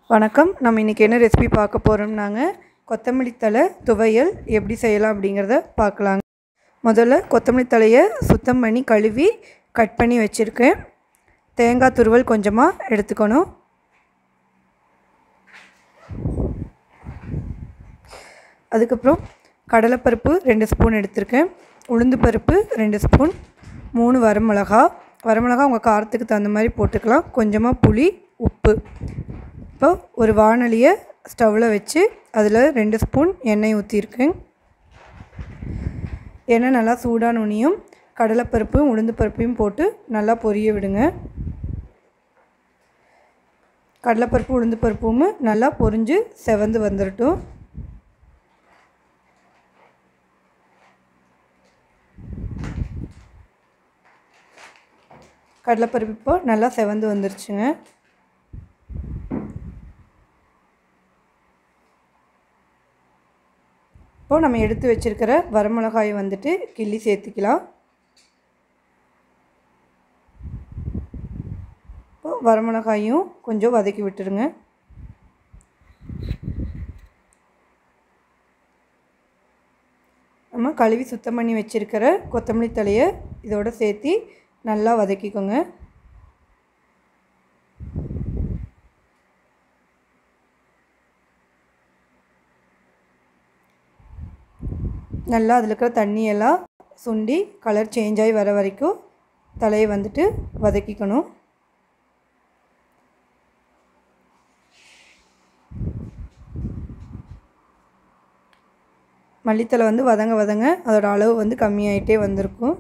வணக்கம். நம்ம இன்றைக்கி என்ன ரெசிபி பார்க்க போகிறோம்னாங்க, கொத்தமல்லி தழை துவையல் எப்படி செய்யலாம் அப்படிங்கிறத பார்க்கலாங்க. முதல்ல கொத்தமல்லி தழையை சுத்தம் பண்ணி கழுவி கட் பண்ணி வச்சுருக்கேன். தேங்காய் துருவல் கொஞ்சமாக எடுத்துக்கணும். அதுக்கப்புறம் கடலைப்பருப்பு 2 ஸ்பூன் எடுத்திருக்கேன். உளுந்து பருப்பு 2 ஸ்பூன், 3 வரமிளகா உங்கள் காரத்துக்கு தகுந்த மாதிரி போட்டுக்கலாம். கொஞ்சமாக புளி, உப்பு. இப்போ ஒரு வாணலியை ஸ்டவ்வில் வச்சு அதில் 2 ஸ்பூன் எண்ணெய் ஊற்றிருக்கேன். எண்ணெய் நல்லா சூடானோனையும் கடலைப்பருப்பும் உளுந்து பருப்பையும் போட்டு நல்லா பொரிய விடுங்க. கடலைப்பருப்பு உளுந்து பருப்பும் நல்லா பொரிஞ்சு செவந்து வந்துடட்டும். கடலைப்பருப்பு இப்போ நல்லா செவந்து வந்துருச்சுங்க. இப்போது நம்ம எடுத்து வச்சுருக்கிற வரமிளகாயை வந்துட்டு கிள்ளி சேர்த்துக்கலாம். இப்போது வரமிளகாயும் கொஞ்சம் வதக்கி விட்டுருங்க. நம்ம கழுவி சுத்தம் பண்ணி வச்சுருக்கிற கொத்தமல்லி தழையை இதோடு சேர்த்து நல்லா வதக்கிக்கோங்க. நல்லா அதில் இருக்கிற தண்ணியெல்லாம் சுண்டி கலர் சேஞ்ச் ஆகி வர வரைக்கும் தலையை வந்துட்டு வதக்கிக்கணும். மல்லித்தலை வந்து வதங்க அதோட அளவு வந்து கம்மியாயிட்டே வந்திருக்கும்.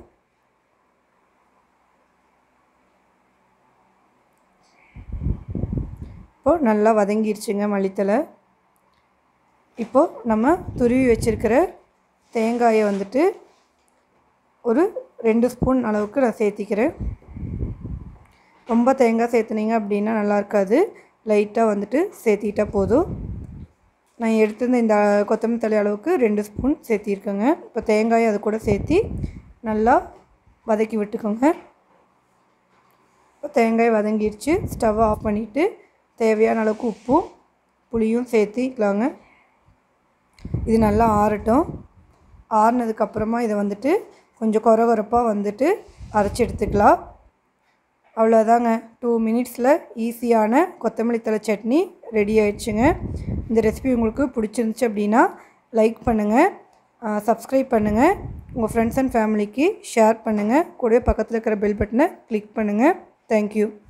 இப்போது நல்லா வதங்கிடுச்சுங்க மல்லித்தலை. இப்போது நம்ம துருவி வச்சுருக்கிற தேங்காயை வந்துட்டு ஒரு 2 ஸ்பூன் அளவுக்கு நான் சேர்த்திக்கிறேன். ரொம்ப தேங்காய் சேர்த்துனீங்க அப்படின்னா நல்லா இருக்காது. லைட்டாக வந்துட்டு சேர்த்திக்கிட்டால் போதும். நான் எடுத்திருந்த இந்த கொத்தமல்லி தழை அளவுக்கு 2 ஸ்பூன் சேர்த்திருக்கேங்க. இப்போ தேங்காயை அது கூட சேர்த்து நல்லா வதக்கி விட்டுக்கோங்க. இப்போ தேங்காய் வதங்கிடுச்சு. ஸ்டவ் ஆஃப் பண்ணிவிட்டு தேவையான அளவுக்கு உப்பும் புளியும் சேர்த்திக்கலாங்க. இது நல்லா ஆறட்டும். ஆறுனதுக்கப்புறமா இதை வந்துட்டு கொஞ்சம் கொரகொரப்பாக வந்துட்டு அரைச்சி எடுத்துக்கலாம். அவ்வளோதாங்க. 2 மினிட்ஸில் ஈஸியான கொத்தமல்லி தழை சட்னி ரெடி ஆயிடுச்சுங்க. இந்த ரெசிபி உங்களுக்கு பிடிச்சிருந்துச்சு அப்படின்னா லைக் பண்ணுங்கள், சப்ஸ்கிரைப் பண்ணுங்கள், உங்கள் ஃப்ரெண்ட்ஸ் அண்ட் ஃபேமிலிக்கு ஷேர் பண்ணுங்கள். கூடவே பக்கத்தில் இருக்கிற பெல் பட்டனை கிளிக் பண்ணுங்கள். தேங்க்யூ.